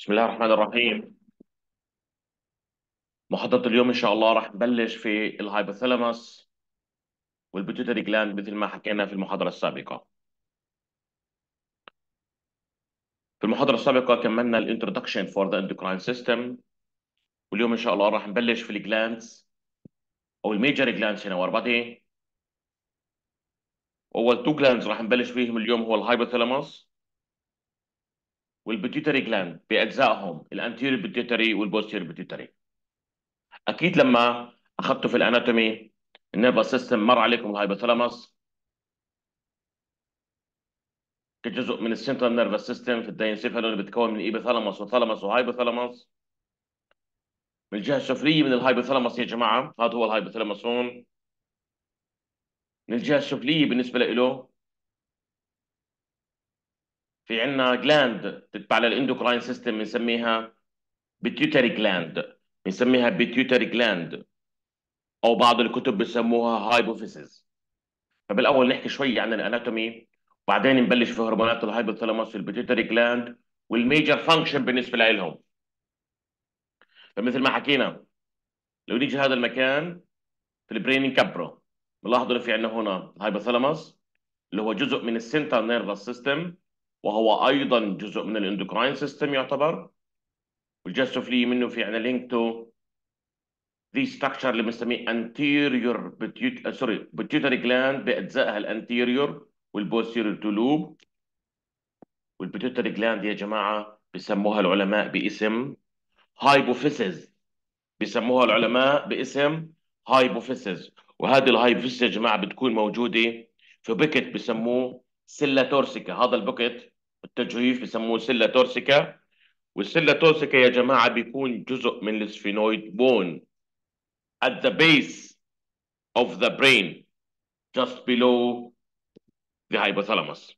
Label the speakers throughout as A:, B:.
A: بسم الله الرحمن الرحيم. محاضرة اليوم إن شاء الله راح نبلش في الهايبوثالاموس والبيتيوتري جلاند مثل ما حكينا في المحاضرة السابقة. في المحاضرة السابقة كملنا الانترودكشن فور ذا اندوكراين سيستم، واليوم إن شاء الله راح نبلش في الجلاندز أو الميجر جلاندز هنا ورا بعضين. أول تو جلاندز راح نبلش فيهم اليوم هو الهايبوثالاموس والبيتيوتري جلاند بأجزائهم الانتيريور بيتيوتري والبوستيريور بيتيوتري. أكيد لما أخذته في الأناتومي النيرفس سيستم مر عليكم الهايبوثالاموس كجزء من السنترال نيرفس سيستم في الداينسيفالو اللي بتكون من ايبيثالاموس وثالاموس وهايبوثالاموس. من الجهه السفليه من الهايبوثالاموس يا جماعه هذا هو الهايبوثالاموس هون. من الجهه السفليه بالنسبه له في عندنا جلاند تتبع للاندوكراين سيستم بنسميها بيتيوتري جلاند، بنسميها بيتيوتري جلاند او بعض الكتب بسموها هايبوفيسز. فبالاول نحكي شوي عن الاناتومي وبعدين نبلش في هرمونات الهايبوثالاموس والبيتيوتري جلاند والميجر فانكشن بالنسبه لهم. فمثل ما حكينا لو نيجي هذا المكان في البرين كابرو بنلاحظ انه في عندنا هنا الهايبوثالاموس اللي هو جزء من السنترال نيرفس سيستم، وهو ايضا جزء من الاندوكراين سيستم يعتبر. والجهه السفليه منه في عندنا لينك تو ذي ستراكشر اللي بنسميه انتيريور بيتيوتري جلاند باجزائها الانتيريور والبوستيريور تو لوب. والبيتيوتري جلاند يا جماعه بسموها العلماء باسم هايبوفيسز، بيسموها العلماء باسم هايبوفيسز. وهذه الهايبوفيسز يا جماعه بتكون موجوده في بوكت بسموه سيلا تورسيكا. هذا البوكت التجويف بسموه سيلا تورسيكا. والسيلا تورسيكا يا جماعه بيكون جزء من السفينويد بون at the base of the brain just below the hypothalamus.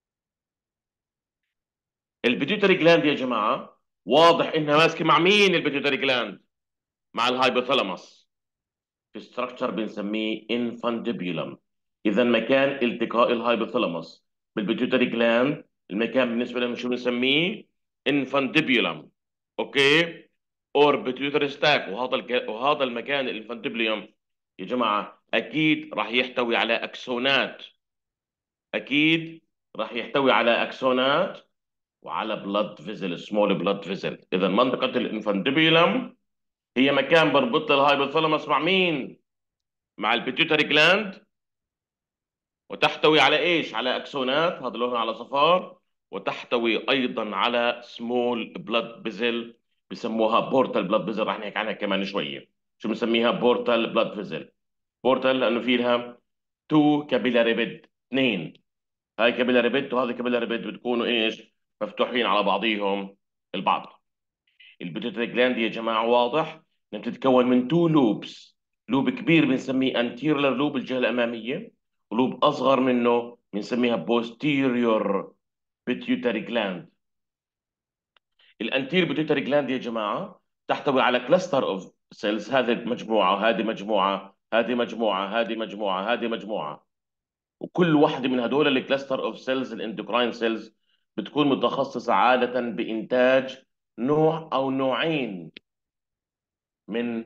A: البيتيوتري جلاند يا جماعه واضح انها ماسكه مع مين؟ البيتيوتري جلاند مع الهايبوثالاموس في ستراكشر بنسميه انفانديبيولم. اذا مكان التقاء الهايبوثالاموس بالبيتيوتري جلاند المكان بالنسبه لهم شو بنسميه؟ انفانديبيولم. اوكي، اور بيتيوتري ستاك. وهذا المكان الانفانديبيولم يا جماعه اكيد راح يحتوي على اكسونات، اكيد راح يحتوي على اكسونات وعلى بلاد فيزل، سمول بلاد فيزل. اذا منطقه الانفانديبيولم هي مكان بربط الهايبوثالاموس مع مين؟ مع البيتيوتري جلاند. وتحتوي على ايش؟ على اكسونات، هذا لونها على صفار. وتحتوي ايضا على سمول بلاد فيزل بسموها بورتال بلاد فيزل، رح نحكي عنها كمان شويه. شو بنسميها؟ بورتال بلاد فيزل. بورتال لانه في لها تو كابيلاري بيد، اثنين. هاي كابيلاري بيد وهذا كابيلاري بيد بتكونوا ايش؟ مفتوحين على بعضيهم البعض. البيتيوتري جلاند يا جماعه واضح انها بتتكون من تو لوبس. لوب كبير بنسميه انتيريور لوب الجهه الاماميه، ولوب اصغر منه بنسميها بوستيريور بيتيوتري جلاند. الانتير بيتيوتري جلاند يا جماعه تحتوي على كلاستر اوف سيلز، هذه مجموعه، هذه مجموعه، هذه مجموعه، هذه مجموعه، هذه مجموعه. وكل واحده من هدول الكلاستر اوف سيلز الاندوكراين سيلز بتكون متخصصه عاده بانتاج نوع او نوعين من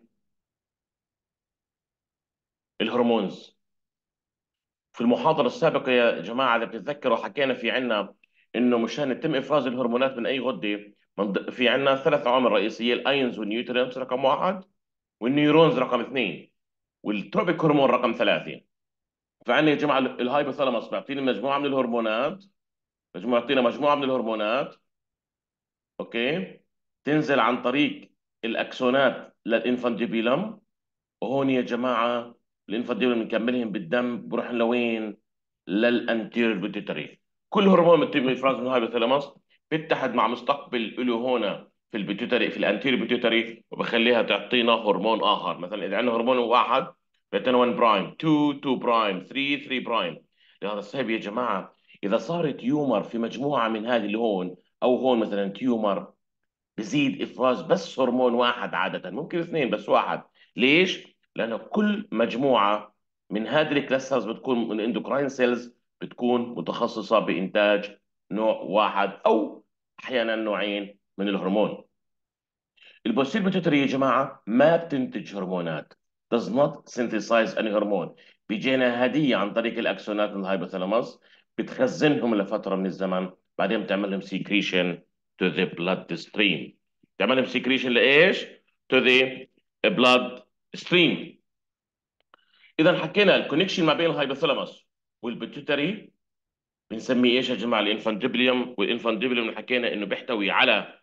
A: الهرمونز. في المحاضرة السابقة يا جماعة إذا بتتذكروا حكينا في عنا إنه مشان يتم إفراز الهرمونات من أي غدة في عنا ثلاث عوامل رئيسية: الأيونز والنيوترينز رقم واحد، والنيورونز رقم اثنين، والتروبيك هرمون رقم ثلاثة. فعنا يا جماعة الهايبوثالاموس بيعطينا مجموعة من الهرمونات، يعطينا مجموعة من الهرمونات. أوكي، تنزل عن طريق الأكسونات للإنفانتيبيلم. وهون يا جماعه الانفاديبل بنكملهم بالدم بروح لوين؟ للانتيريور بيتيوتري. كل هرمون بيتم افرازه من الهايبوثالاموس بيتحد مع مستقبل له هنا في البيتيوتري في الانتيريور بيتيوتري وبخليها تعطينا هرمون اخر. مثلا اذا عندنا هرمون واحد بيعطينا 1 برايم، 2 2 برايم، 3 3 برايم. لهذا السبب يا جماعه اذا صار تيومر في مجموعه من هذه اللي هون او هون مثلا تيومر بزيد افراز بس هرمون واحد، عاده ممكن اثنين بس واحد. ليش؟ لانه كل مجموعه من هذه الكلاسترز بتكون من اندوكراين سيلز بتكون متخصصه بانتاج نوع واحد او احيانا نوعين من الهرمون. البوستير بيتيوتري يا جماعه ما بتنتج هرمونات، does not synthesize any هرمون. بيجينا هديه عن طريق الاكسونات من الهايبوثالاموس، بتخزنهم لفتره من الزمن، بعدين بتعمل لهم سيكريشن to the blood stream. بتعمل لهم سيكريشن لايش؟ to the blood stream. اذا حكينا الكونكشن ما بين الهايبوثالاموس والبيتيوتري بنسميه ايش يا جماعه؟ الانفانتيبليوم. والانفانتيبليوم حكينا انه بيحتوي على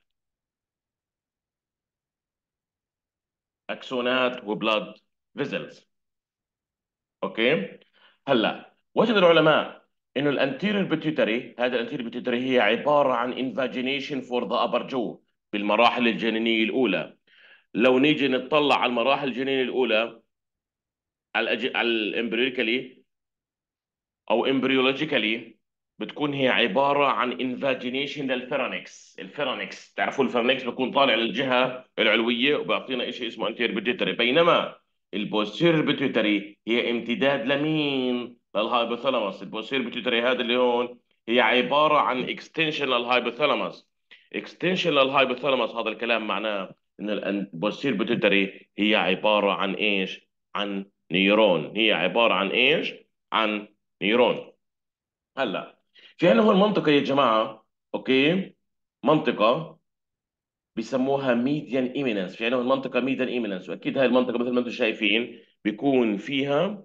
A: اكسونات وبلاد فيزلز. اوكي. هلا وجد العلماء انه الانتيريور بيتيوتري، هذا الانتيريور بيتيوتري هي عباره عن انفاجينيشن فور ذا ابر جو بالمراحل الجنينيه الاولى. لو نيجي نطلع على المراحل الجنينيه الاولى، على الامبريوليكالي او امبريولوجيكالي، بتكون هي عباره عن انفاجينيشن للفيرونكس. الفيرونكس تعرفوا الفيرونكس بيكون طالع للجهه العلويه وبيعطينا شيء اسمه انتير بيتيوتري، بينما البوستير بيتيوتري هي امتداد لمين؟ للهايبوثالاموس. البوستير بيتيوتري هذا اللي هون هي عباره عن اكستنشن للهايبوثالاموس. اكستنشن للهايبوثالاموس هذا الكلام معناه ان البوستير بيتيوتري هي عباره عن ايش؟ عن نيرون. هي عباره عن ايش؟ عن نيرون. هلا في عندنا هون منطقة يا جماعة، اوكي، منطقة بيسموها ميديان ايميننس. في عندنا هون منطقة ميديان ايميننس، واكيد هاي المنطقة مثل ما انتم شايفين بيكون فيها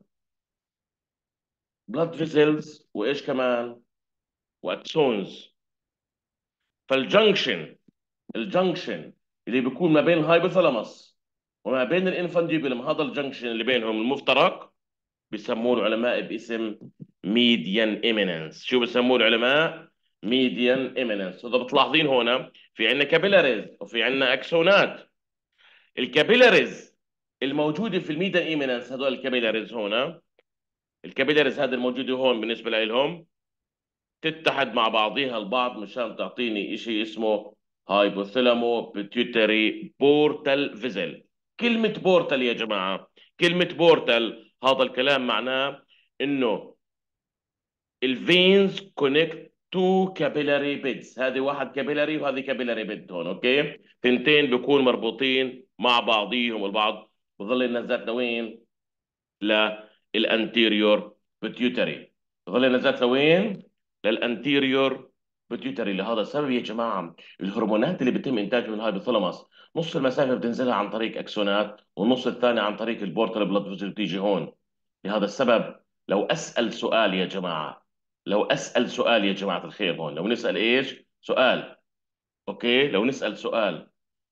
A: بلاد فيسلز وايش كمان؟ واكسونز. فالجنكشن، الجنكشن اللي بيكون ما بين الهايبوثالاموس وما بين الانفانديبولم، هذا الجنكشن اللي بينهم المفترق بيسموه العلماء باسم ميديان ايميننس. شو بيسموه العلماء؟ ميديان ايميننس. اذا بتلاحظين هنا في عندنا كابيلاريز وفي عندنا اكسونات. الكابيلاريز الموجوده في الميديان ايميننس، هذول الكابيلاريز هنا، الكابيلاريز هذا الموجوده هون بالنسبه لهم تتحد مع بعضيها البعض مشان تعطيني شيء اسمه هايبوثالامو بيتيوتري بورتال فيزل. كلمة بورتال يا جماعة، كلمة بورتال هذا الكلام معناه انه الفينز كونكت تو كابيلاري بيدز. هذه واحد كابيلاري وهذه كابيلاري بيد هون، اوكي، تنتين بيكون مربوطين مع بعضيهم البعض. بظل النزات لوين؟ للانتيريور بيتيوتري. بظل النزات لوين؟ للانتيريور بيتيوتري. لهذا السبب يا جماعه الهرمونات اللي بيتم انتاجها من الهايبوثالاموس نص المسافه بتنزلها عن طريق اكسونات والنص الثاني عن طريق البورتال بلاد فيزل بتيجي هون. لهذا السبب لو اسال سؤال يا جماعه، لو اسال سؤال يا جماعه الخير هون، لو نسال ايش؟ سؤال، اوكي، لو نسال سؤال،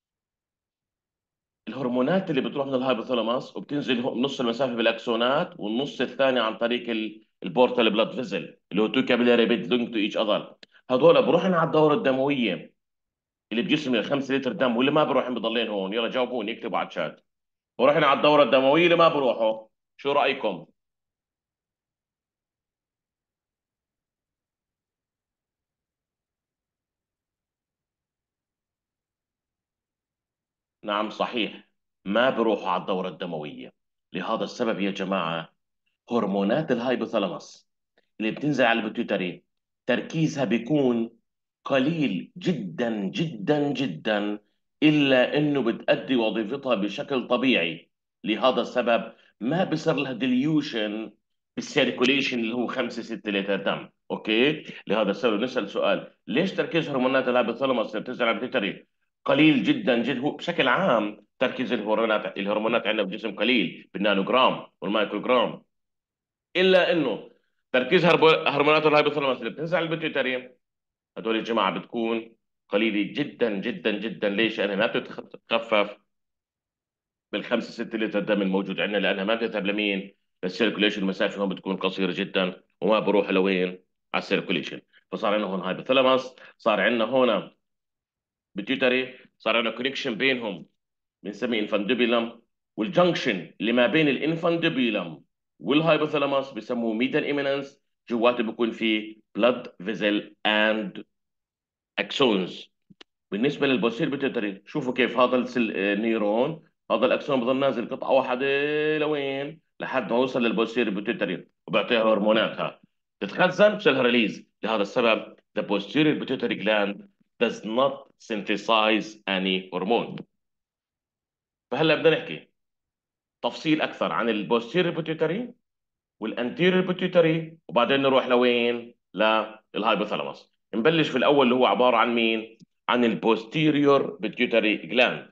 A: الهرمونات اللي بتروح من الهايبوثالاموس وبتنزل نص المسافه بالاكسونات والنص الثاني عن طريق البورتال بلاد فيزل اللي هو تو كابيلاري بيد لينك تو ايتش اذر، هذول بروحن على الدوره الدمويه اللي بجسم 5 لتر دم ولا ما بروحن بضلين هون؟ يلا جاوبوني، اكتبوا على الشات. بروحن على الدوره الدمويه اللي ما بروحوا؟ شو رايكم؟ نعم صحيح، ما بروحوا على الدوره الدمويه. لهذا السبب يا جماعه هرمونات الهايبوثالاموس اللي بتنزل على البيتيوتري تركيزها بيكون قليل جدا جدا جدا، إلا إنه بتأدي وظيفتها بشكل طبيعي. لهذا السبب ما بصير لها ديليوشن بالسيركوليشن اللي هو 5 6 لتر دم، اوكي. لهذا السبب نسأل سؤال، ليش تركيز هرمونات الهايبوثالاموس اللي بتنزل على البيتيوتري قليل جدا جدا؟ هو بشكل عام تركيز الهرمونات عندنا بالجسم قليل بالنانوغرام والمايكروغرام، الا انه تركيز هرمونات الهايبوثالاموس اللي بتنزل على البيتيوتري هدول الجماعه بتكون قليله جدا جدا جدا. ليش؟ لانها ما بتتخفف بالخمسه 6 لتر دم الموجود عندنا، لانها ما بتذهب لمين؟ للسيركوليشن. المسافه هون بتكون قصيره جدا وما بروح لوين؟ على السيركوليشن. فصار عندنا هون هايبوثالاموس، صار عندنا هون بيتيوتري، صار عندنا كونكشن بينهم بنسميه انفانديبيلم. والجنكشن اللي ما بين الانفانديبيلم والهايبوثالاموس بسموه ميدان ايميننس. جواته بكون في بلاد فيزل اند اكسونز. بالنسبه للبوستير بيتيوتري شوفوا كيف هذا النيرون، هذا الاكسون بضل نازل قطعه واحده لوين؟ لحد ما يوصل للبوستير بيتيوتري وبيعطيها هرموناتها تتخزن بصير لها ريليز. لهذا السبب the posterior pituitary gland does not synthesize any hormone. فهلا بدنا نحكي تفصيل اكثر عن البوستيريور بيتيوتري والانتيريور بيتيوتري، وبعدين نروح لوين؟ للهايبوثالاموس. نبلش في الاول اللي هو عباره عن مين؟ عن البوستيريور بيتيوتري جلاند.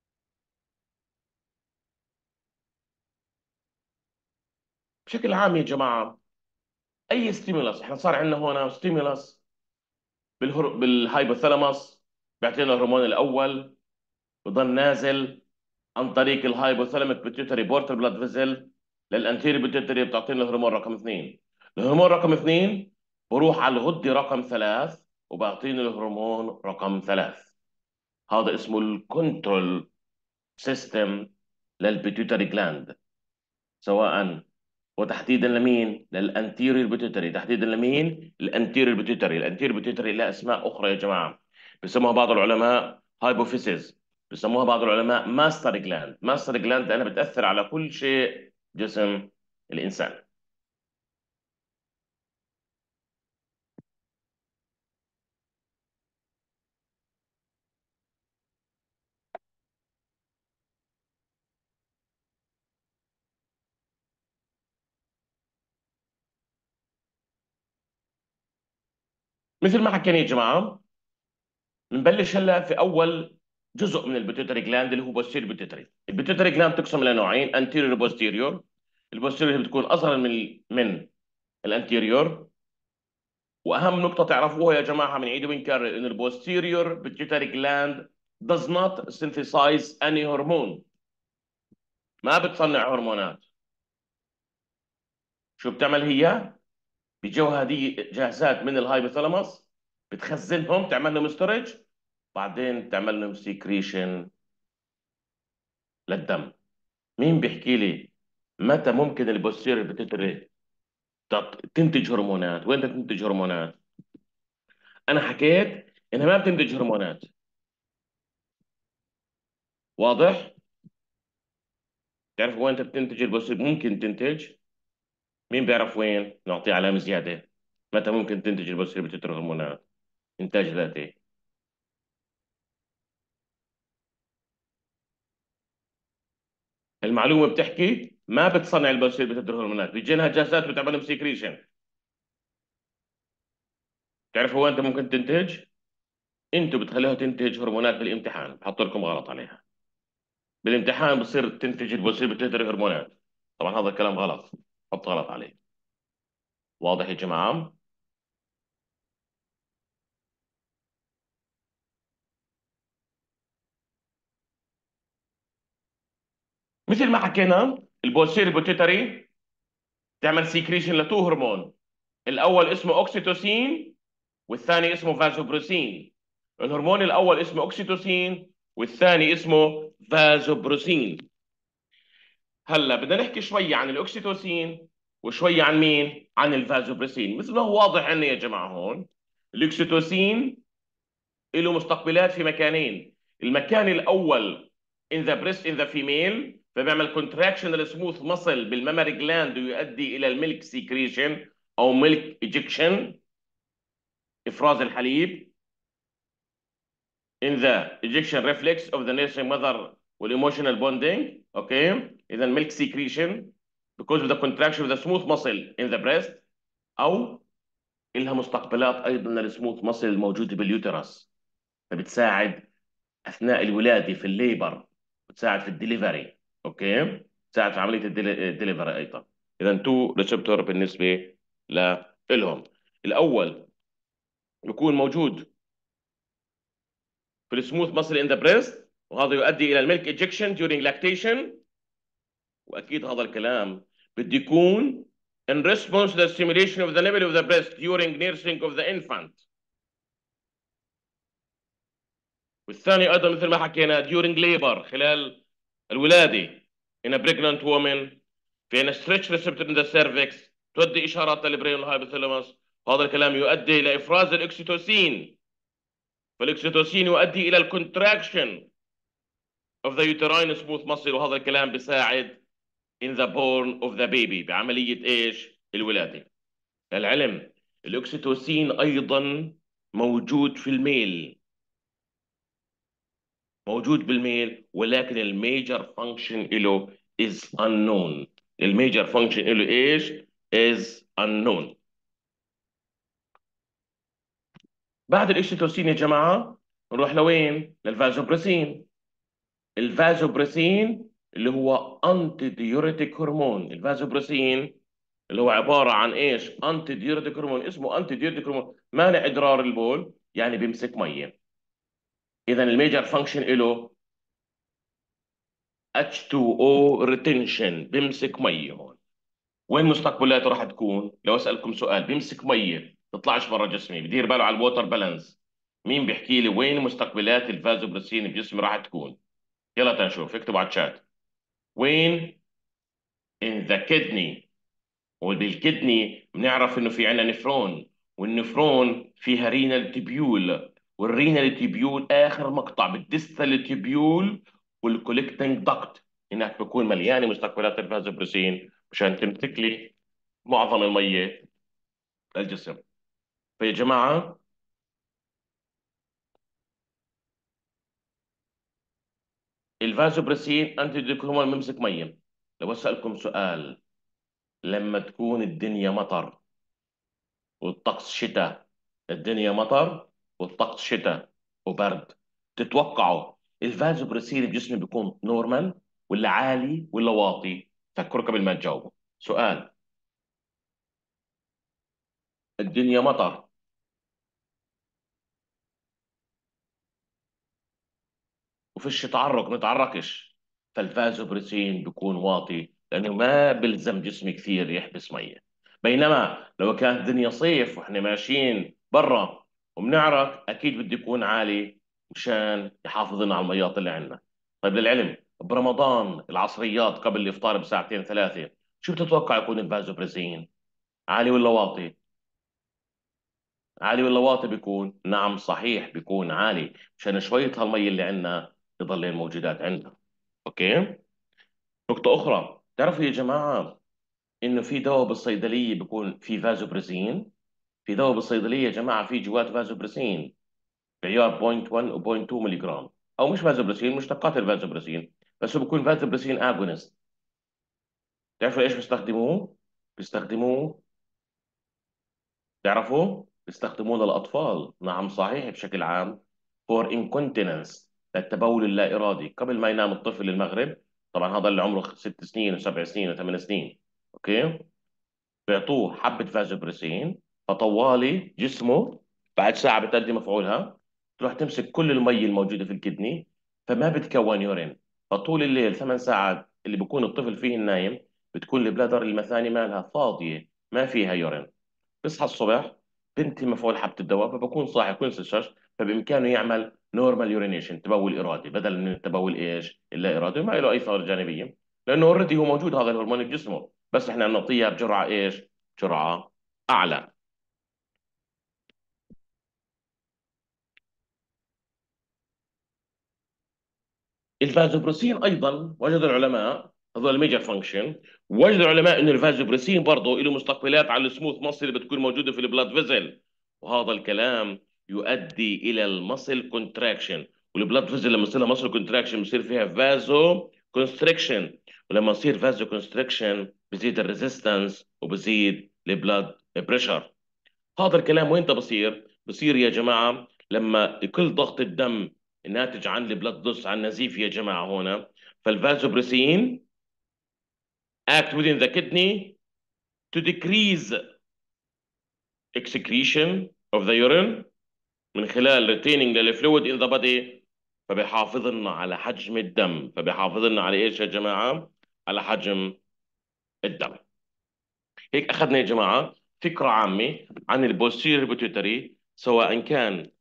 A: بشكل عام يا جماعه، اي ستيمولاس، احنا صار عندنا هون ستيمولاس بالهايبوثالاموس، بيعطينا الهرمون الاول، بضل نازل عن طريق الهايبوثالاميك بيتيوتري بورتال بلاد فيزل للانتيريور بيتيوتري، بتعطينا الهرمون رقم اثنين. الهرمون رقم اثنين بروح على الغده رقم ثلاث وبعطيني الهرمون رقم ثلاث. هذا اسمه الكنترول سيستم للبيتيوتري جلاند، سواء وتحديدا لمين؟ للانتيريور بيتيوتري. تحديدا لمين؟ الانتيريور بيتيوتري. الانتيريور بيتيوتري لها اسماء اخرى يا جماعه، بسموها بعض العلماء هايبوفيسيس، بسموها بعض العلماء ماستر جلاند. ماستر جلاند لانها بتاثر على كل شيء جسم الانسان. مثل ما حكينا يا جماعه، بنبلش هلا في اول جزء من البيتيوتري جلاند اللي هو بوستيريور بيتيوتري. البيتيوتري جلاند تقسم الى نوعين، انتيريور وبوستيريور. البوستيريور بتكون اصغر من الانتيريور. واهم نقطه تعرفوها يا جماعه، بنعيد وبنكرر، ان البوستيريور بيتيوتري جلاند does not synthesize any hormone، ما بتصنع هرمونات. شو بتعمل هي؟ بيجوها دي جاهزات من الهايبوثالاموس، بتخزنهم، تعمل لهم ستورج، بعدين تعمل لهم سيكريشن للدم. مين بيحكي لي متى ممكن البوستيريور بيتيوتري تنتج هرمونات؟ وين بدها تنتج هرمونات؟ انا حكيت انها ما بتنتج هرمونات، واضح؟ تعرف وين انت بتنتج البوستيريور ممكن تنتج؟ مين بيعرف وين؟ نعطيه علامة زيادة. متى ممكن تنتج البوستيريور بيتيوتري هرمونات؟ انتاج ذاتي. المعلومة بتحكي ما بتصنع البوستيريور بيتيوتري هرمونات، بيجي لها جهازات بتعمل لهم سيكريشن. تعرف وين انت ممكن تنتج؟ انتوا بتخليها تنتج هرمونات بالامتحان، بحط لكم غلط عليها. بالامتحان بصير تنتج البوستيريور بيتيوتري هرمونات. طبعا هذا الكلام غلط، حط غلط عليه. واضح يا جماعة؟ مثل ما حكينا، البوستيريور بيتيوتري تعمل سيكريشن لتو هرمون. الاول اسمه اوكسيتوسين، والثاني اسمه فازوبروسين. الهرمون الاول اسمه اوكسيتوسين، والثاني اسمه فازوبروسين. هلا بدنا نحكي شوي عن الاوكسيتوسين وشوي عن مين؟ عن الفازوبروسين. مثل ما هو واضح عندنا يا جماعه هون، الاوكسيتوسين له مستقبلات في مكانين. المكان الاول in the breast in the female، فبيعمل contraction السموث muscle بالمامري جلاند ويؤدي الى الميلك سيكريشن او ميلك ايجكشن، افراز الحليب. In the ejection reflex of the nursing mother والايموشنال bonding. اوكي، اذا milk secretion because of the contraction of the smooth muscle in the breast. او لها مستقبلات ايضا السموث ماسل الموجوده باليوترس، فبتساعد اثناء الولاده في الليبر، بتساعد في الدليفري. اوكي، بتساعد في عمليه الدليفري ايضا. اذا تو ريسبتور بالنسبه لهم. الاول يكون موجود في السموث ماسل ان ذا بريست، وهذا يؤدي الى الميلك ايجكشن during lactation. واكيد هذا الكلام بده يكون in response to the stimulation of the nipple of the breast during nursing of the infant. والثاني ايضا مثل ما حكينا during labor، خلال الولاده in a pregnant woman، في ان stretch receptor in the cervix تودي اشارات للبرين والهايبوثالاموس. هذا الكلام يؤدي الى افراز الاكسيتوسين، فالاكسيتوسين يؤدي الى الكونتراكشن of the uterine smooth muscle، وهذا الكلام بيساعد in the born of the baby، بعمليه ايش؟ الولاده. للعلم الاكسيتوسين ايضا موجود في الميل، موجود بالميل، ولكن الميجر فانكشن له is unknown. الميجر فانكشن له ايش؟ is unknown. بعد الاكسيتوسين يا جماعه نروح لوين؟ للفازوبريسين. الفازوبريسين اللي هو انتي ديوريتيك هرمون. الفازوبريسين اللي هو عباره عن ايش؟ انتي ديوريتيك هرمون. اسمه انتي ديوريتيك هرمون، مانع ادرار البول، يعني بيمسك ميه. اذا الميجر فانكشن له H2O retention، بيمسك ميه. هون وين مستقبلاته راح تكون؟ لو اسالكم سؤال، بيمسك ميه تطلعش برا جسمي، بدير باله على الووتر بالانس، مين بيحكي لي وين مستقبلات الفازوبريسين بجسمي راح تكون؟ يلا تنشوف، اكتبوا على الشات. وين؟ in the kidney. وبالكدني بنعرف انه في عندنا نفرون، والنفرون فيها رينال تيبيول، والرينال تيبيول اخر مقطع بالديستال تيبيول والكوليكتنج داكت. هناك بكون مليانه مستقبلات الفازوبريسين مشان تمسك لي معظم الميه للجسم. فيا جماعه الفازوبريسين انتي ديكرومون بيمسك ميه. لو اسالكم سؤال، لما تكون الدنيا مطر والطقس شتاء، الدنيا مطر والطقس شتاء وبرد، تتوقعوا الفازوبريسين بجسمي بيكون نورمال ولا عالي ولا واطي؟ فكروا قبل ما تجاوبوا. سؤال، الدنيا مطر وفيش تعرق، نتعرقش، فالفازوبريسين بيكون واطي لانه ما بلزم جسمي كثير يحبس ميه. بينما لو كانت الدنيا صيف واحنا ماشيين برا وبنعرق، اكيد بده يكون عالي مشان يحافظ لنا على الميات اللي عندنا. طيب للعلم، برمضان العصريات قبل الافطار بساعتين ثلاثه، شو بتتوقع يكون الفازوبريسين؟ عالي ولا واطي؟ عالي ولا واطي بيكون؟ نعم صحيح، بيكون عالي مشان شويه هالمي اللي عندنا يضلين موجودات عندنا. اوكي. نقطة أخرى، تعرفوا يا جماعة إنه في دواء بالصيدلية بيكون في فازوبريسين؟ في دواء بالصيدلية يا جماعة في جوات فازوبريسين بعيار 0.1 و 0.2 ملي جرام، أو مش فازوبريسين، مشتقات الفازوبريسين، بس هو بيكون فازوبريسين أجونست. تعرفوا إيش بيستخدموه؟ بيستخدموه، تعرفوا؟ بيستخدموه للأطفال، نعم صحيح، بشكل عام for incontinence، للتبول اللا إرادي قبل ما ينام الطفل المغرب. طبعا هذا اللي عمره 6 سنين و7 سنين و8 سنين. أوكي. بيعطوه حبة فازوبريسين، فطوالي جسمه بعد ساعة بتأدي مفعولها تروح تمسك كل المي الموجودة في الكدني، فما بتكون يورين. فطول الليل 8 ساعات اللي بيكون الطفل فيه النايم بتكون البلادر المثاني مالها فاضية، ما فيها يورين. بصحى الصبح بنتي مفعول حبة الدواء، فبكون صاحي كل الشاش، فبإمكانه يعمل نورمال يورينيشن، تبول إرادي، بدل من التبول إيش اللا إرادي، وما له أي ثغرة جانبية، لأنه أوريدي هو موجود هذا الهرمون بجسمه، بس إحنا بنعطيها بجرعة إيش؟ جرعة أعلى. الفازوبرسين ايضا وجد العلماء، هذول الميجر فانكشن، وجد العلماء انه الفازوبرسين برضه له مستقبلات على السموث ماسل اللي بتكون موجوده في البلاد فيزل، وهذا الكلام يؤدي الى المسل كونتراكشن، والبلاد فيزل لما يصير لها مسل كونتراكشن بصير فيها فازو كونستريكشن، ولما يصير فازو كونستريكشن بزيد الريزيستنس وبزيد البلاد بريشر. هذا الكلام وين بصير؟ بصير يا جماعة لما يقل ضغط الدم الناتج عن البلد لوس، عن نزيف يا جماعة هنا، فالفازوبريسين act within the kidney to decrease excretion of the urine من خلال retaining the fluid in the body، فبيحافظ لنا على حجم الدم، فبيحافظ لنا على ايش يا جماعة؟ على حجم الدم. هيك اخذنا يا جماعة فكرة عامة عن البوستيريور بيتيوتري، سواء كان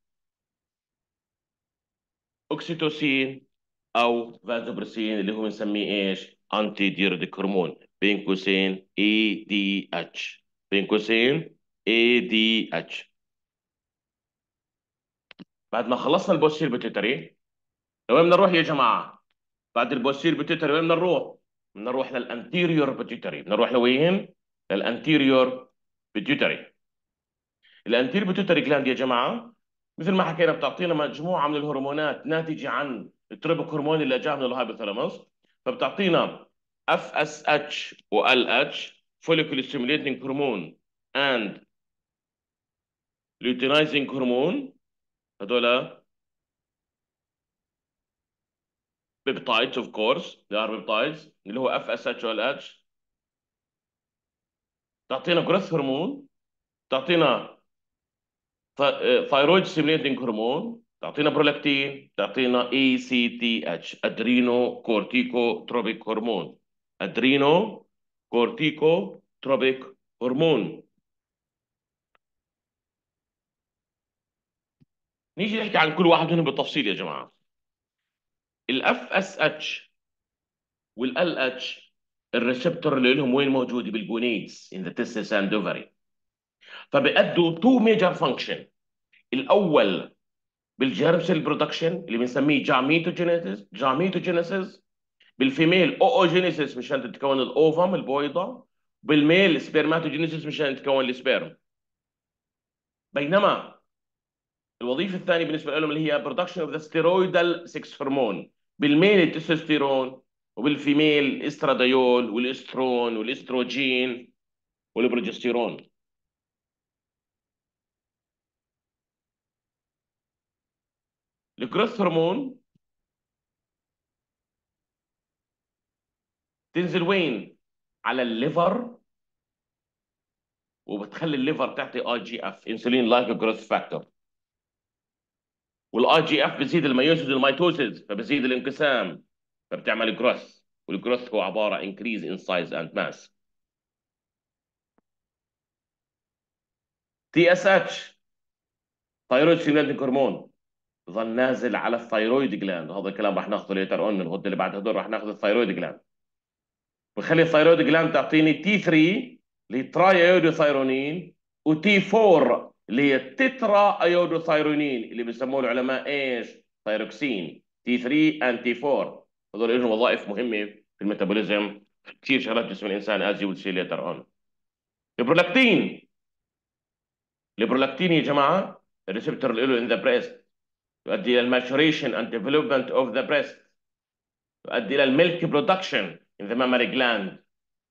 A: اوكسيتوسين او فازوبرسين اللي هو بنسميه ايش؟ انتي ديوريتيك هرمون، بين قوسين اي دي اتش، بين قوسين اي دي اتش. بعد ما خلصنا البوستير بيتيوتري، وين بدنا نروح يا جماعه؟ بعد البوستير بيتيوتري وين بدنا نروح؟ بدنا نروح للانتيريور بيتيوتري. بدنا نروح لوين؟ للانتيريور بيتيوتري. الانتيريور بيتيوتري جلاند يا جماعه مثل ما حكينا بتعطينا مجموعه من الهرمونات ناتجه عن التروبيك هرمون اللي جاء من الهايبوثالاموس، فبتعطينا اف اس اتش وال اتش، فوليكول ستيموليتنج هرمون اند لوتينايزنج هرمون. هذول بيبتايدز اوف كورس، they are بيبتايدز اللي هو اف اس اتش وال اتش. تعطينا جروث هرمون، تعطينا ثايرويد ستيموليتنج هرمون، تعطينا برولاكتين، تعطينا اي سي تي اتش، ادرينو كورتيكو تروبيك هرمون. ادرينو كورتيكو تروبيك هرمون. نيجي نحكي عن كل واحد منهم بالتفصيل يا جماعه. الاف اس اتش والال اتش، الريسبتور اللي لهم وين موجوده بالجونيدز ان ذا تستس اند اوفري، فبيأدوا تو ميجر فانكشن. الاول بالجيرم سيل برودكشن اللي بنسميه جاميتوجينيسيس، بالفيميل اوجينيسيس مشان تتكون الاوفم البويضه، بالميل سبيرماتوجينيسيس مشان تتكون السبيرم. بينما الوظيفه الثانيه بالنسبه لهم اللي هي برودكشن اوف ذا ستيرويدال 6 هرمون، بالميل التستوستيرون، وبالفيميل الاستراديول والاسترون والاستروجين والبروجستيرون. الجروث هرمون تنزل وين؟ على الليفر، وبتخلي الليفر تعطي اي جي اف، انسولين لايك جروث فاكتور. والاي جي اف بتزيد الميوسيس والميتوسيس، فبزيد الانقسام، فبتعمل جروث. والجروث هو عباره انكريز ان سايز اند ماس. تي اس اتش، ثايرويد ستيميوليتنج هرمون، ظل نازل على الثايرويد جلاند. وهذا الكلام راح ناخذه ليتر اون، من الغده اللي بعد هدول راح ناخذ الثايرويد جلاند. بخلي الثايرويد جلاند تعطيني تي 3 اللي هي تراي ايودوثايرونين، وتي 4 اللي هي تترا ايودوثايرونين اللي بيسموه العلماء ايش؟ ثايروكسين. تي 3 اند تي 4 هذول لهم وظائف مهمه في الميتابوليزم، في كثير شغلات جسم الانسان از يو سي ليتر اون. البرولاكتين، البرولاكتين يا جماعه الريسبتور اللي له ان ذا بريست، يؤدي الى الماتوريشن اند ديفلوبمنت اوف ذا بريست، يؤدي الى الميلك برودكشن ان ذا مامري جلاند.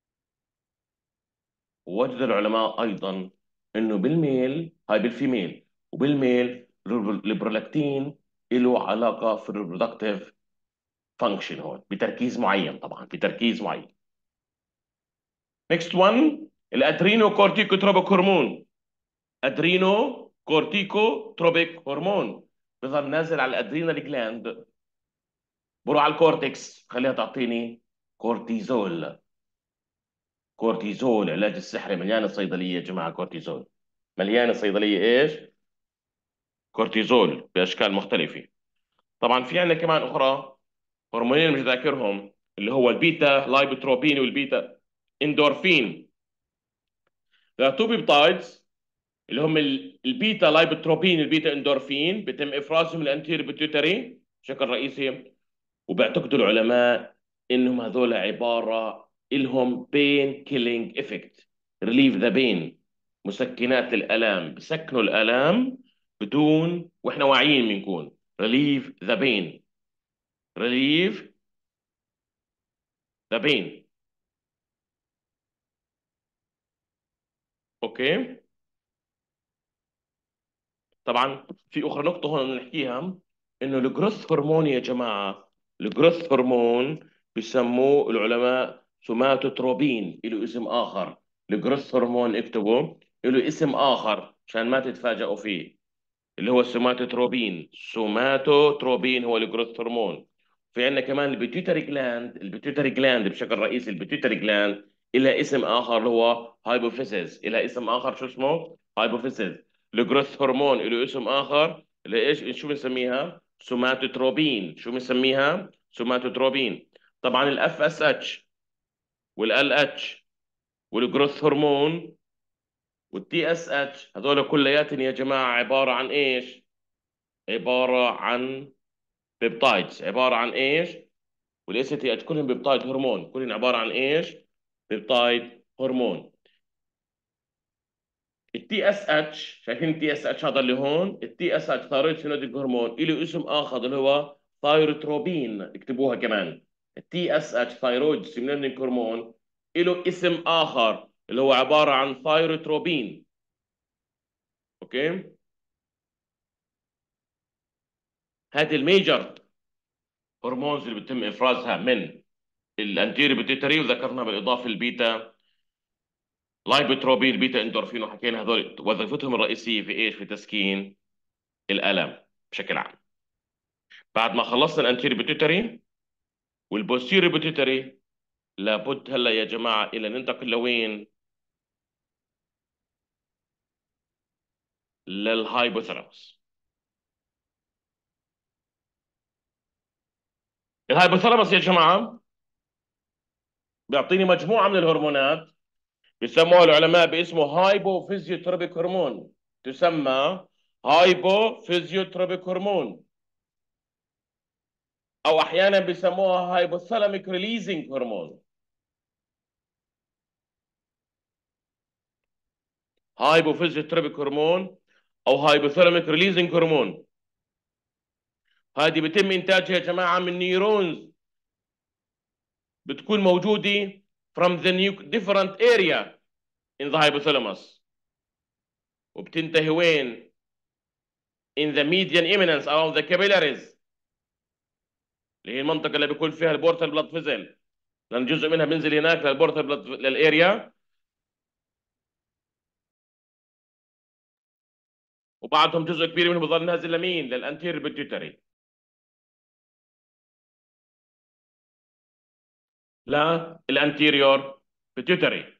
A: ووجد العلماء ايضا انه بالميل، هاي بالفيميل وبالميل، البرولاكتين له علاقه في الريبرودكتيف فانكشن، هون بتركيز معين، طبعا بتركيز معين. نيكست 1 الادرينو كورتيكو تروبيك هرمون. ادرينو كورتيكو تروبيك هرمون بظل نازل على الادرينال جلاند، بروح على الكورتكس خليها تعطيني كورتيزول. كورتيزول علاج السحري مليان الصيدليه يا جماعه. كورتيزول مليان الصيدليه ايش؟ كورتيزول باشكال مختلفه. طبعا في عندنا كمان اخرى هرمونين مش ذاكرهم، اللي هو البيتا لايبوتروبين والبيتا اندورفين. ذا تو بيبتايدز اللي هم البيتا لايبوتروبين والبيتا اندورفين بيتم افرازهم من الانتير بيتيوتري بشكل رئيسي. وبيعتقدوا العلماء انهم هذول عباره الهم بين كيلينج افكت، ريليف ذا بين، مسكنات للالام، بسكنوا الالام بدون واحنا واعيين بنكون. ريليف ذا بين، ريليف ذا بين. اوكي. طبعا في اخرى نقطه هون نحكيها، انه الجروث هرمون يا جماعه، الجروث هرمون بسموه العلماء سوماتوتروبين، له اسم اخر. الجروث هرمون اكتبوا له اسم اخر عشان ما تتفاجئوا فيه، اللي هو السوماتوتروبين. سوماتوتروبين هو الجروث هرمون. في عندنا كمان البيتيوتري جلاند. البيتيوتري جلاند بشكل رئيسي، البيتيوتري جلاند لها اسم اخر اللي هو هايبوفيزيس. لها اسم اخر شو اسمه؟ هايبوفيزيس. الجروث هرمون له اسم اخر اللي ايش؟ شو بنسميها؟ سوماتوتروبين. شو بنسميها؟ سوماتوتروبين. طبعا الاف اس اتش والال اتش والجروث هرمون والتي اس اتش هذول كلياتهم يا جماعه عباره عن ايش؟ عباره عن بيبتايدز. عباره عن ايش؟ والاس تي اتش كلهم بيبتايد هرمون. كلهم عباره عن ايش؟ بيبتايد هرمون. التي اس اتش، شايفين التي اس اتش هذا اللي هون؟ التي اس اتش ثايرويد سينوديك هرمون له اسم اخر اللي هو ثايروتروبين، اكتبوها كمان. التي اس اتش ثايرويد ستيموليتنج هرمون له اسم اخر اللي هو عباره عن ثايروتروبين. اوكي. هذه الميجر هرمونز اللي بيتم افرازها من الانتيري بيتيتري، وذكرنا بالاضافه البيتا لايبوتروبين، البيتا اندورفين، وحكينا هذول وظيفتهم الرئيسيه في ايش؟ في تسكين الالم بشكل عام. بعد ما خلصنا الانتيري بيتيتري والبوستيري بيتيتري، لابد هلا يا جماعه الى ننتقل لوين؟ للهايبوثالاموس. الهايبوثالاموس يا جماعه بيعطيني مجموعه من الهرمونات بيسموها العلماء باسمه هايبوفيزيوتروبيك هرمون. تسمى هايبوفيزيوتروبيك هرمون، او احيانا بيسموها هايبوثالاميك ريليزنج هرمون. هايبوفيزيوتروبيك هرمون او هايبوثالاميك ريليزنج هرمون. هذه بيتم انتاجها يا جماعه من نيورونز بتكون موجوده from the different area in the hypothalamus، وبتنتهي وين؟ in the median eminence او the capillaries، اللي هي المنطقه اللي بيكون فيها البورتال بلاد فيزل، لان جزء منها بينزل هناك للبورتال بلاد للاريا، وبعدهم جزء كبير منهم بضل نازل لمين؟ للانتير بيتيوتري. لا، الانتيريور بيتيوتري.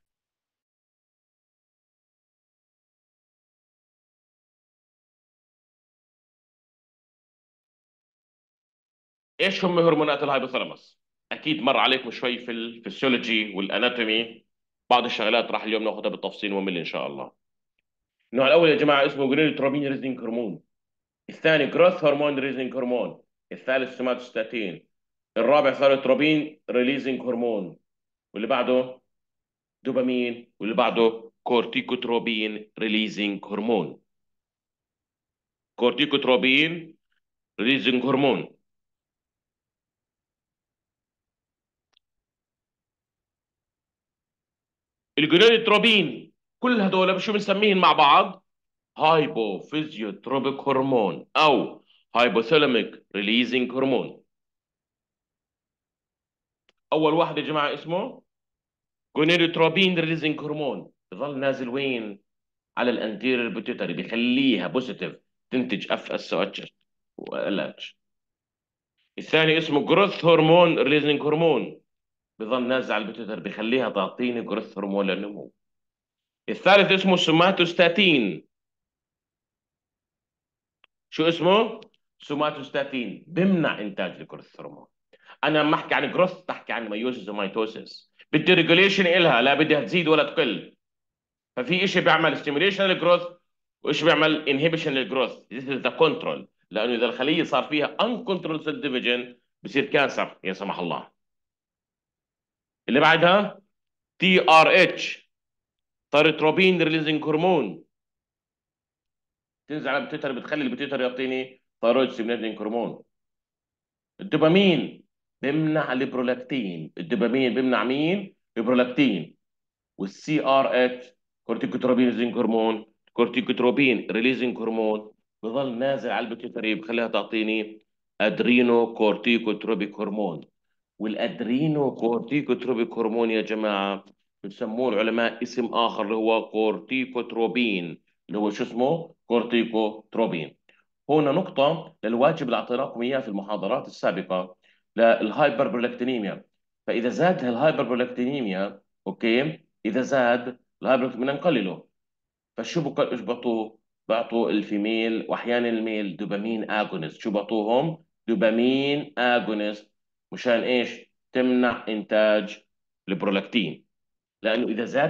A: ايش هم هرمونات الهايبوثالاموس؟ اكيد مر عليكم شوي في الفسيولوجي والاناتومي، بعض الشغلات راح اليوم ناخذها بالتفصيل وممل ان شاء الله. النوع الاول يا جماعه اسمه جرينيتروبين ريزنج هرمون، الثاني جروث هرمون ريزنج هرمون، الثالث سوماتوستاتين، الرابع ثايروتروبين ريليزنج هرمون، واللي بعده دوبامين، واللي بعده كورتيكوتروبين ريليزنج هرمون. كورتيكوتروبين ريليزنج هرمون. الجرينيتروبين كل هدول شو بنسميهم مع بعض؟ هايبوفيزيوتروبيك هرمون او هايبوثالاميك ريليزنج هرمون. اول واحد يا جماعه اسمه جونيروتروبين ريليزنج هرمون، بظل نازل وين؟ على الانتيريور بيتيوتري، بيخليها بوزيتيف تنتج اف اس او اتش وال اتش. الثاني اسمه جروث هرمون ريليزنج هرمون، بظل نازل على البيتيوتري، بيخليها تعطيني جروث هرمون للنمو. الثالث اسمه سوماتوستاتين. شو اسمه؟ سوماتوستاتين، بمنع انتاج الجروث هرمون. انا لما احكي عن جروث بحكي عن ميوسيس وميتوسيس، بدي ريجوليشن الها، لا بدها تزيد ولا تقل. ففي شيء بيعمل ستيميوليشن للجروث وشيء بيعمل انهبيشن للجروث. This is the control، لانه اذا الخليه صار فيها uncontrolled cell division بصير كانسر يا سمح الله. اللي بعدها تي ار اتش، تيروتروبين ريليزنج هرمون، تنزل على البيتيوتر، بتخلي البيتيوتر يعطيني ثايرويد ستيميوليتنج هرمون. الدوبامين بيمنع البرولاكتين، الدوبامين بيمنع مين؟ البرولاكتين. والسي ار اتش كورتيكوتروبين ريليزنج هرمون، كورتيكوتروبين ريليزنج هرمون، بظل نازل على البيتيوتري، بخليها تعطيني ادرينو كورتيكوتروبيك هرمون. والادرينو كورتيكوتروبيك هرمون يا جماعه بسموه العلماء اسم اخر اللي هو كورتيكوتروبين، اللي هو شو اسمه؟ كورتيكوتروبين. هنا نقطة للواجب اللي أعطيناكم إياه في المحاضرات السابقة للهايبربرولاكتينيميا. فإذا زاد الهايبربرولاكتينيميا، أوكي، إذا زاد الهايبر بدنا نقلله. فشو إيش بعطوه؟ بعطوا الفيميل وأحيانا الميل دوبامين أجونست. شو بعطوهم؟ دوبامين أجونست. مشان إيش؟ تمنع إنتاج البرولاكتين. لأنه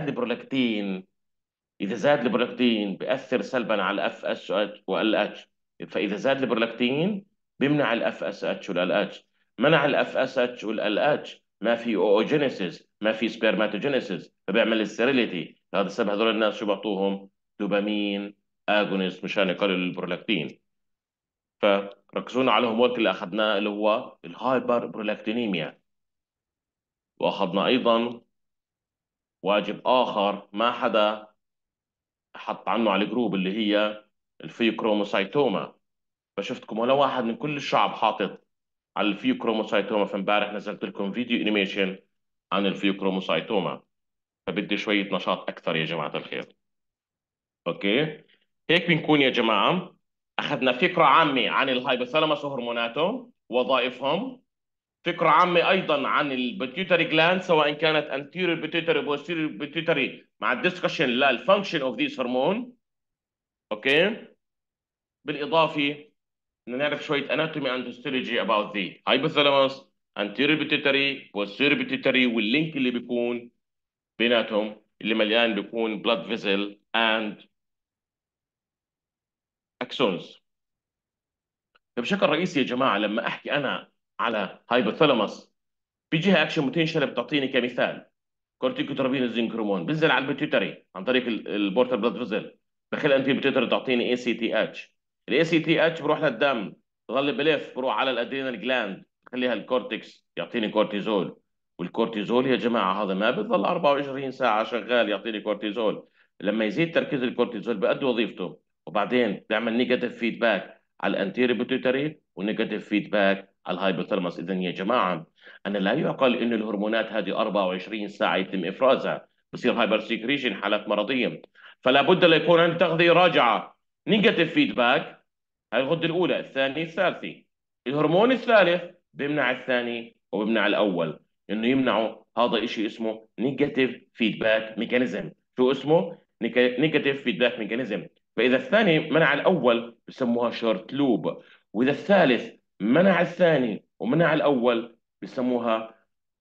A: إذا زاد البرولاكتين بيأثر سلبا على الاف اس اتش وال اتش. فإذا زاد البرولاكتين بيمنع الاف اس اتش والال اتش. منع الاف اس اتش والال اتش، ما في اوجينيسيس، ما في سبرماتوجينيسيس، فبيعمل الستيريليتي. هذا السبب هذول الناس شو بعطوهم؟ دوبامين اجونست مشان يقللوا البرولاكتين. فركزونا على الهوم ورك اللي اخذناه اللي هو الهايبر برولاكتينيميا. واخذنا ايضا واجب اخر ما حدا حط عنه على الجروب اللي هي الفيوكروموسايتوما. فشفتكم ولا واحد من كل الشعب حاطط على الفيوكروموسايتوما. فامبارح نزلت لكم فيديو انيميشن عن الفيوكروموسايتوما. فبدي شوية نشاط أكثر يا جماعة الخير. أوكي. هيك بنكون يا جماعة أخذنا فكرة عامة عن الهايبوثالاموس وهرموناتهم وظائفهم. فكرة عامة أيضا عن البيتيوتري جلاند سواء كانت anterior pituitary posterior pituitary مع الدسكشن للفانكشن اوف ذيس هرمون. أوكي. بالإضافة بدنا نعرف شوية anatomy and histology about the hypothalamus anterior pituitary posterior pituitary واللينك اللي بيكون بيناتهم اللي مليان بيكون blood vessel and axons. فبشكل رئيسي يا جماعة لما أحكي أنا على hypothalamus في جهة أكشن بوتنشال بتعطيني كمثال كورتيكوترابين الزنك هرمون بنزل على البيتيوتري عن طريق البورتال بلاد فيزل. بخلي انت البيتيوتري تعطيني اي سي تي اتش. الاي سي تي اتش بروح للدم بظل بلف بروح على الادرينال جلاند بخليها الكورتكس يعطيني كورتيزول. والكورتيزول يا جماعه هذا ما بيظل 24 ساعه شغال يعطيني كورتيزول. لما يزيد تركيز الكورتيزول بيأدي وظيفته وبعدين بيعمل نيجاتيف فيدباك على الانتيري بيتيوتري ونيجاتيف فيدباك على الهايبوثالاموس. اذا يا جماعه أنا لا يعقل إن الهرمونات هذه 24 ساعة يتم إفرازها. بصير هايبر سيكريشن حالات مرضية. فلا بد ليكون عندي تغذية راجعة نيجاتيف فيدباك. هاي الغدة الأولى الثانية الثالثة. الهرمون الثالث بيمنع الثاني وبيمنع الأول. إنه يمنعه هذا إشي اسمه نيجاتيف فيدباك ميكانيزم. شو اسمه؟ نيجاتيف فيدباك ميكانيزم. فإذا الثاني منع الأول بسموها شورت لوب. وإذا الثالث منع الثاني ومنع الأول بسموها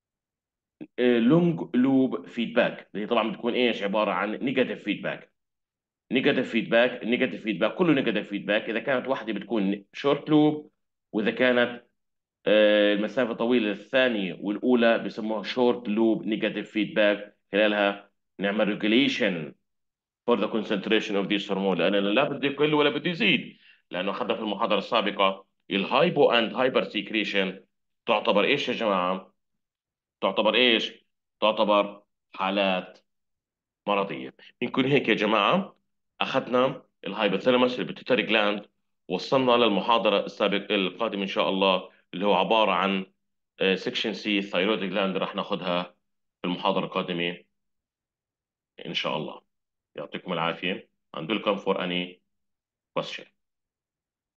A: لونج لوب فيدباك اللي هي طبعا بتكون ايش عباره عن نيجاتيف فيدباك. نيجاتيف فيدباك كله نيجاتيف فيدباك. اذا كانت واحده بتكون شورت لوب. واذا كانت المسافه طويله الثانيه والاولى بسموها شورت لوب نيجاتيف فيدباك. خلالها نعمل ريجوليشن فور ذا concentration اوف ذيس هرمون لان لا بده يقل ولا بده يزيد. لانه اخذنا في المحاضره السابقه الهايبو اند هايبر سيكريشن تعتبر ايش يا جماعه؟ تعتبر ايش؟ تعتبر حالات مرضية. يمكن هيك يا جماعة أخذنا الهايبوثالاموس البيتيوتري جلاند. وصلنا للمحاضرة القادمة إن شاء الله اللي هو عبارة عن سكشن سي الثايرويد جلاند رح ناخذها في المحاضرة القادمة إن شاء الله. يعطيكم العافية. عندكم for any question.